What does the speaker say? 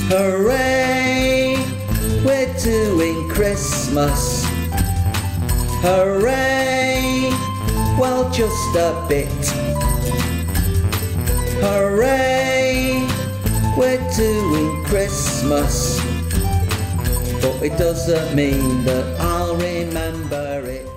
Hooray, we're doing Christmas. Hooray, well just a bit. Hooray, we're doing Christmas. But it doesn't mean that I'll remember it.